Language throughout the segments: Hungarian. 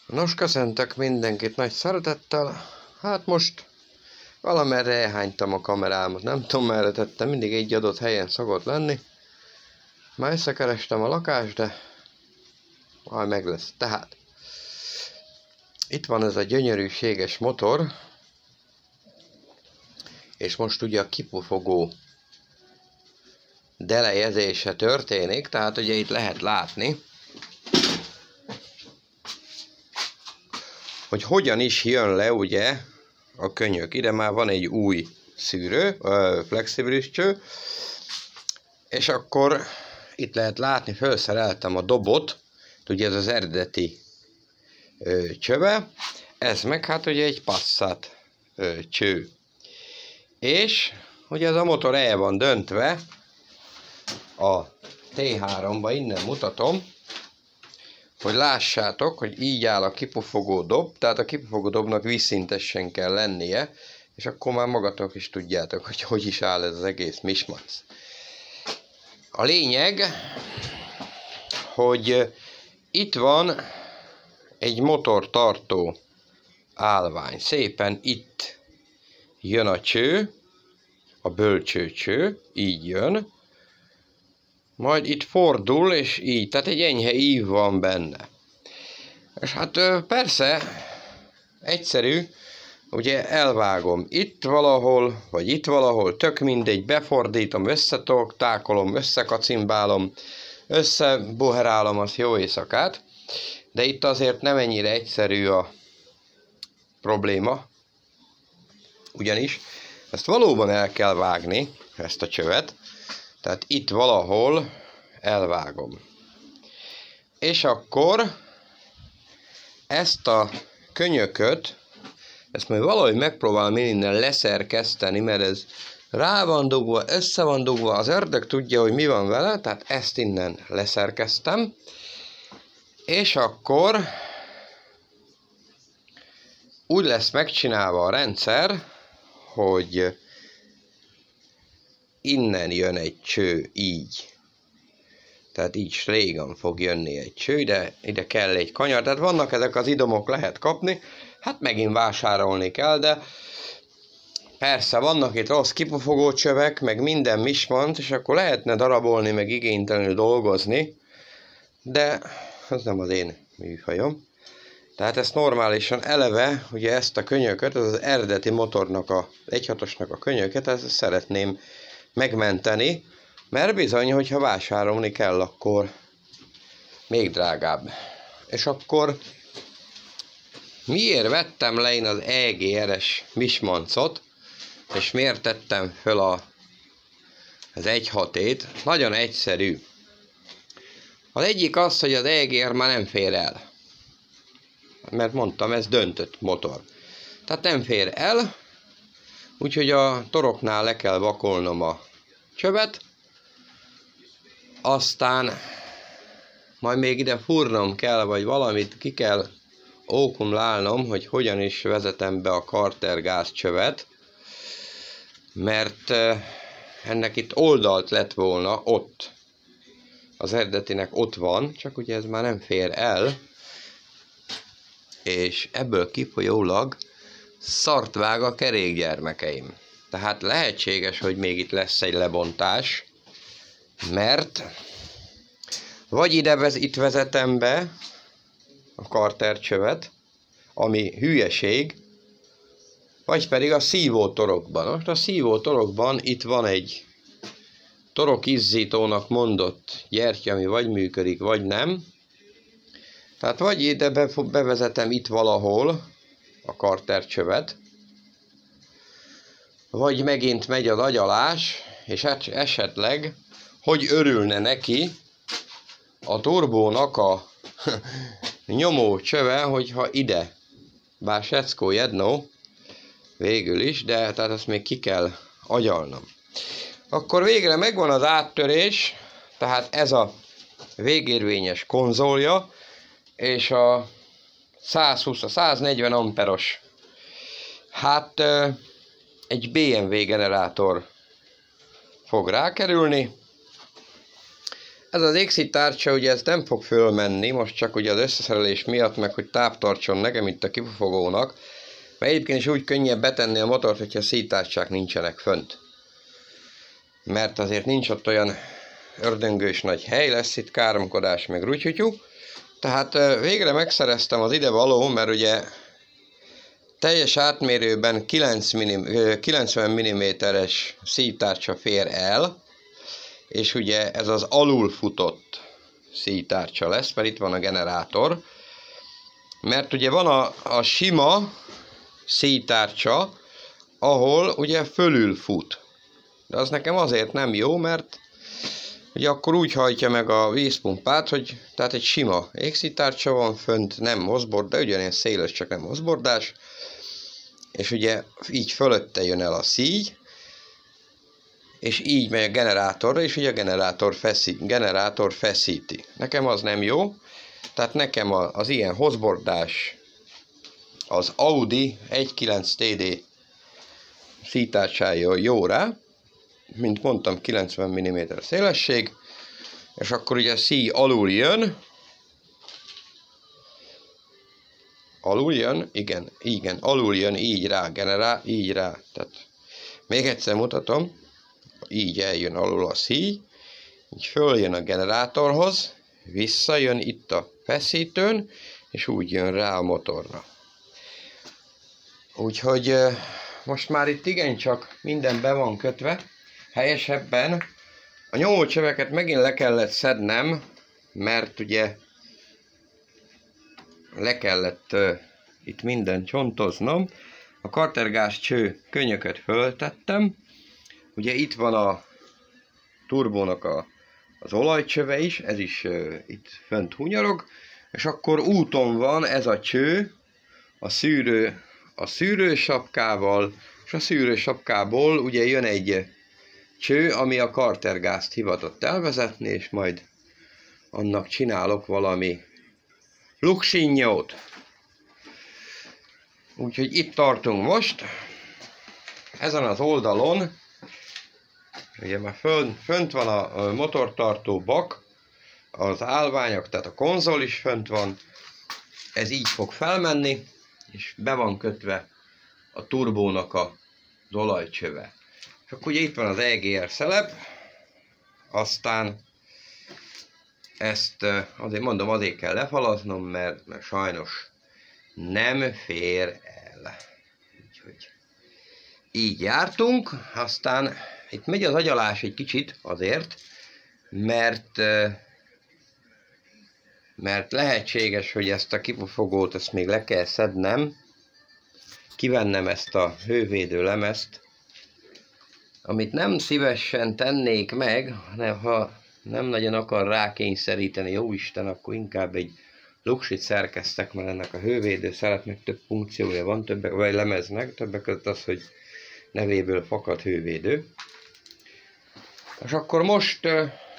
Nos, köszöntök mindenkit nagy szeretettel. Hát most valamerre elhánytam a kamerámat, nem tudom merre tettem, mindig egy adott helyen szokott lenni. Már összekerestem a lakást, de majd meg lesz. Tehát itt van ez a gyönyörűséges motor, és most ugye a kipufogó delejezése történik, tehát ugye itt lehet látni, hogy hogyan is jön le ugye a könyök. Ide már van egy új szűrő, flexibilis cső, és akkor itt lehet látni, felszereltem a dobot, ugye ez az eredeti csöve, ez meg hát ugye egy Passat cső. És ugye ez a motor el van döntve a T3-ba, innen mutatom, hogy lássátok, hogy így áll a kipufogó dob, tehát a kipufogó dobnak vízszintesen kell lennie, és akkor már magatok is tudjátok, hogy hogy is áll ez az egész mismac. A lényeg, hogy itt van egy motortartó állvány. Szépen itt jön a cső, a bölcsőcső, így jön. Majd itt fordul, és így, tehát egy enyhe ív van benne. És hát persze, egyszerű, ugye elvágom itt valahol, vagy itt valahol, tök mindegy, befordítom, összetákolom, összekacimbálom, összebuherálom, az jó éjszakát, de itt azért nem ennyire egyszerű a probléma, ugyanis ezt valóban el kell vágni, ezt a csövet, tehát itt valahol elvágom. És akkor ezt a könyököt, ezt majd valahogy megpróbálom én innen leszerkeszteni, mert ez rá van dugva, össze van dugva, az ördög tudja, hogy mi van vele, tehát ezt innen leszerkeztem. És akkor úgy lesz megcsinálva a rendszer, hogy innen jön egy cső, így. Tehát így srégan fog jönni egy cső, de ide kell egy kanyar. Tehát vannak ezek az idomok, lehet kapni. Hát megint vásárolni kell, de persze vannak itt rossz kipufogó csövek, meg minden mismant, és akkor lehetne darabolni, meg igénytelenül dolgozni, de ez nem az én műfajom. Tehát ezt normálisan eleve, ugye ezt a könyököt, ez az eredeti motornak, a 1.6-osnak a könyöket, ezt szeretném megmenteni, mert bizony, hogyha vásárolni kell, akkor még drágább. És akkor miért vettem le én az EGR-es mismancot, és miért tettem föl az 1.6-ét? Nagyon egyszerű. Az egyik az, hogy az EGR már nem fér el. Mert mondtam, ez döntött motor. Tehát nem fér el, úgyhogy a toroknál le kell vakolnom a csövet, aztán majd még ide fúrnom kell, vagy valamit ki kell ókumlálnom, hogy hogyan is vezetem be a Carter gázcsövet, mert ennek itt oldalt lett volna ott. Az eredetinek ott van, csak ugye ez már nem fér el, és ebből kifolyólag szart vág a kerékgyermekeim. Tehát lehetséges, hogy még itt lesz egy lebontás, mert vagy itt vezetem be a Carter csövet, ami hülyeség, vagy pedig a szívótorokban. Most a szívótorokban itt van egy torokizzítónak mondott gyertya, ami vagy működik, vagy nem. Tehát vagy ide bevezetem itt valahol a Carter csövet, vagy megint megy az agyalás, és esetleg, hogy örülne neki a turbónak a nyomó csöve, hogyha ide, bár seckó jedno, végül is, de tehát ezt még ki kell agyalnom. Akkor végre megvan az áttörés, tehát ez a végérvényes konzolja, és a 140 amperos, hát egy BMW generátor fog rákerülni. Ez az égszítárcsa, ugye ez nem fog fölmenni, most csak ugye az összeszerelés miatt, meg hogy táv tartson nekem itt a kipufogónak. Mert egyébként is úgy könnyebb betenni a motort, hogyha szítárcsák nincsenek fönt. Mert azért nincs ott olyan ördöngős nagy hely, lesz itt káromkodás, meg rútyutyú. Tehát végre megszereztem az ide való, mert ugye teljes átmérőben 90 mm-es szítárcsa fér el, és ugye ez az alulfutott szítárcsa lesz, mert itt van a generátor. Mert ugye van a sima szítárcsa, ahol ugye fölül fut. De az nekem azért nem jó, mert ugye akkor úgy hajtja meg a vízpumpát, hogy tehát egy sima égszítárcsa van fönt, nem moszbord, de ugyanilyen széles, csak nem moszbordás. És ugye így fölötte jön el a szíj, és így megy a generátorra, és ugye a generátor feszíti. Nekem az nem jó, tehát nekem az ilyen hoszbordás, az Audi 1.9 TD szítárcsája jó rá, mint mondtam, 90 mm szélesség, és akkor ugye a szíj alul jön, alul jön így rá, így rá, tehát még egyszer mutatom, így eljön alul a szíj, így följön a generátorhoz, visszajön itt a feszítőn, és úgy jön rá a motorra. Úgyhogy most már itt igencsak minden be van kötve, helyesebben a nyomócsöveket megint le kellett szednem, mert ugye le kellett itt minden csontoznom. A kartergás cső könyököt föltettem. Ugye itt van a turbónak az olajcsöve is, ez is itt fönt hunyorog, és akkor úton van ez a cső, a szűrősapkával, és a szűrősapkából ugye jön egy cső, ami a kartergázt hivatott elvezetni, és majd annak csinálok valami luksinyót. Úgyhogy itt tartunk most. Ezen az oldalon, ugye már fönt van a motortartó bak, az állványok, tehát a konzol is fönt van. Ez így fog felmenni, és be van kötve a turbónak az olajcsöve. És akkor ugye itt van az EGR szelep, aztán ezt azért mondom, azért kell lefalaznom, mert sajnos nem fér el. Úgyhogy így jártunk, aztán itt megy az agyalás egy kicsit azért, mert lehetséges, hogy ezt a kipufogót ezt még le kell szednem, kivennem ezt a hővédő lemezt, amit nem szívesen tennék meg, ha nem nagyon akar rákényszeríteni, jó Isten, akkor inkább egy luksit szerkeztek, mert ennek a hővédő szelepnek több funkciója van, vagy lemeznek, többek között az, hogy nevéből fakad hővédő. És akkor most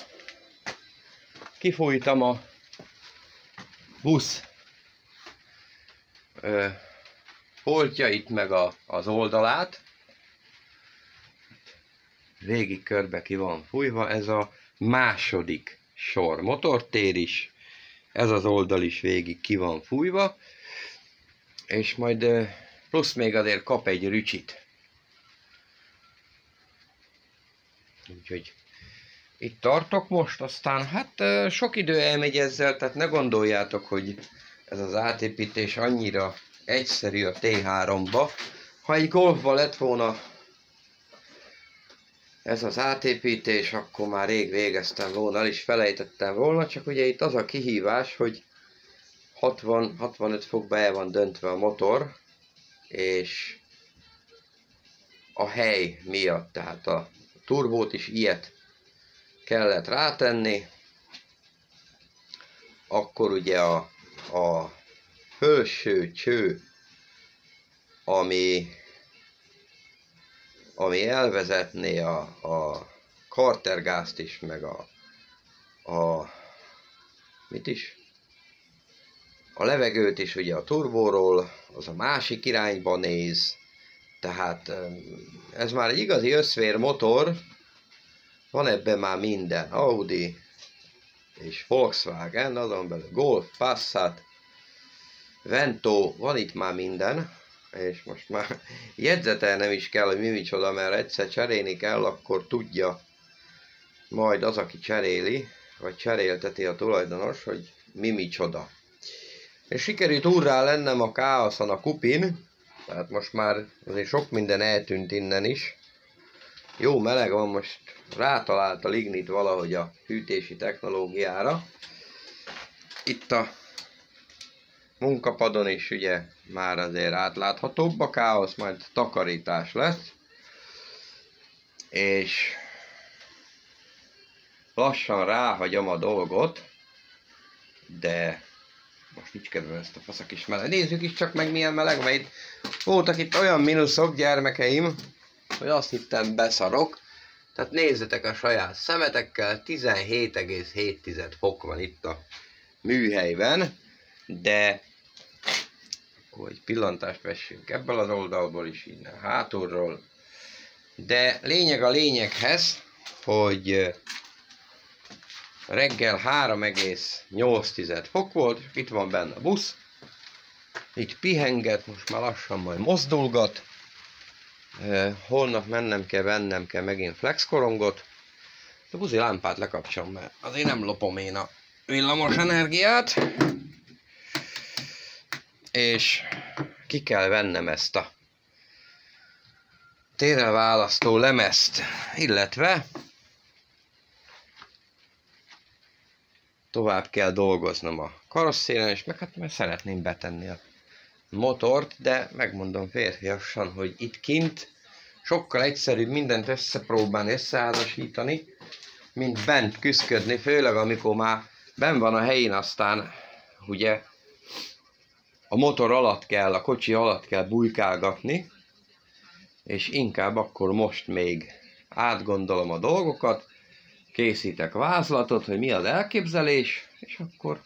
kifújtam a busz foltjait meg az oldalát. Végig körbe ki van fújva, ez a második sor. Motortér is, ez az oldal is végig ki van fújva, és majd plusz még azért kap egy rücsit. Úgyhogy itt tartok most, aztán hát sok idő elmegy ezzel, tehát ne gondoljátok, hogy ez az átépítés annyira egyszerű a T3-ba. Ha egy Golfba lett volna ez az átépítés, akkor már rég végeztem volna, el is felejtettem volna, csak ugye itt az a kihívás, hogy 60-65 fokba el van döntve a motor, és a hely miatt, tehát a turbót is ilyet kellett rátenni, akkor ugye a felső cső, ami elvezetné a kartergázt is, meg a levegőt is ugye a turbóról, az a másik irányba néz, tehát ez már egy igazi összvér motor, van ebben már minden, Audi, és Volkswagen, azon belül Golf, Passat, Vento, van itt már minden, és most már jegyzetelnem is kell, hogy mi micsoda, mert egyszer cserélni kell, akkor tudja majd az, aki cseréli, vagy cserélteti a tulajdonos, hogy mi micsoda. És sikerült úrrá lennem a káoszon a kupin, tehát most már azért sok minden eltűnt innen is. Jó meleg van, most rátalált a lignit valahogy a hűtési technológiára. Itt a munkapadon is ugye már azért átláthatóbb a káosz, majd takarítás lesz. És lassan ráhagyom a dolgot, de most nincs kedvem ezt a faszak is meleg. Nézzük is csak meg milyen meleg, mert itt voltak itt olyan mínuszok, gyermekeim, hogy azt hittem beszarok. Tehát nézzetek a saját szemetekkel, 17,7 fok van itt a műhelyben, de akkor egy pillantást vessünk ebből az oldalból is, innen hátulról. De lényeg a lényeghez, hogy reggel 3,8 fok volt, itt van benne a busz, itt pihenget, most már lassan majd mozdulgat, holnap mennem kell, vennem kell megint flexkorongot, de buzi lámpát lekapcsolom, mert azért nem lopom én a villamos energiát, és ki kell vennem ezt a térrel választó lemezt, illetve tovább kell dolgoznom a karosszéren, és meg hát mert szeretném betenni a motort, de megmondom férfiasan, hogy itt kint sokkal egyszerűbb mindent összepróbálni, összeházasítani, mint bent küszködni, főleg amikor már benn van a helyén, aztán ugye a motor alatt kell, a kocsi alatt kell bujkálgatni, és inkább akkor most még átgondolom a dolgokat, készítek vázlatot, hogy mi az elképzelés, és akkor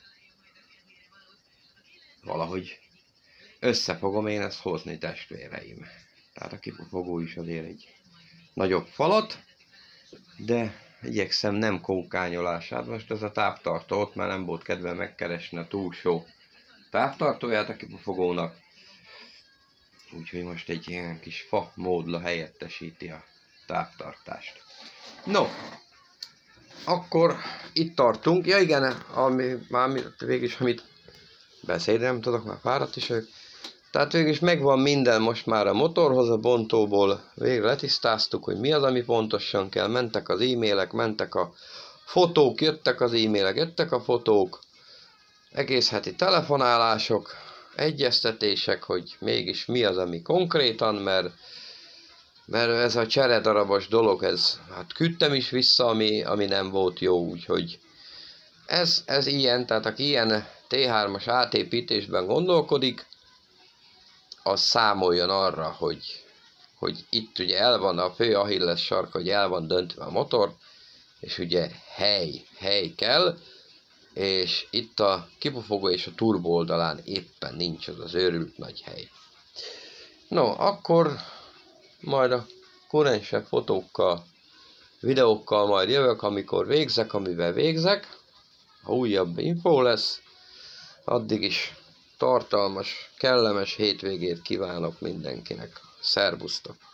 valahogy össze fogom én ezt hozni, testvéreim. Tehát a kipufogó is azért egy nagyobb falat, de igyekszem nem kókányolását. Most ez a táptartó, ott már nem volt kedve megkeresni a túlsó táptartóját a kipufogónak. Úgyhogy most egy ilyen kis fa módla helyettesíti a táptartást. No, akkor itt tartunk. Ja igen, végülis amit beszélni nem tudok, már fáradt is vagyok. Tehát végülis megvan minden most már a motorhoz, a bontóból végre letisztáztuk, hogy mi az, ami pontosan kell. Mentek az e-mailek, mentek a fotók, jöttek az e-mailek, jöttek a fotók, egész heti telefonálások, egyeztetések, hogy mégis mi az, ami konkrétan, mert ez a cseredarabos dolog, ez, hát küldtem is vissza, ami nem volt jó, úgyhogy ez ilyen, tehát aki ilyen T3-as átépítésben gondolkodik, az számoljon arra, hogy itt ugye el van a fő Achilles sarka, hogy el van döntve a motor, és ugye hely kell, és itt a kipufogó és a turbo oldalán éppen nincs az őrült nagy hely. No, akkor majd a kurensebb fotókkal, videókkal majd jövök, amikor végzek, amivel végzek. Ha újabb info lesz, addig is tartalmas, kellemes hétvégét kívánok mindenkinek. Szerbusztok!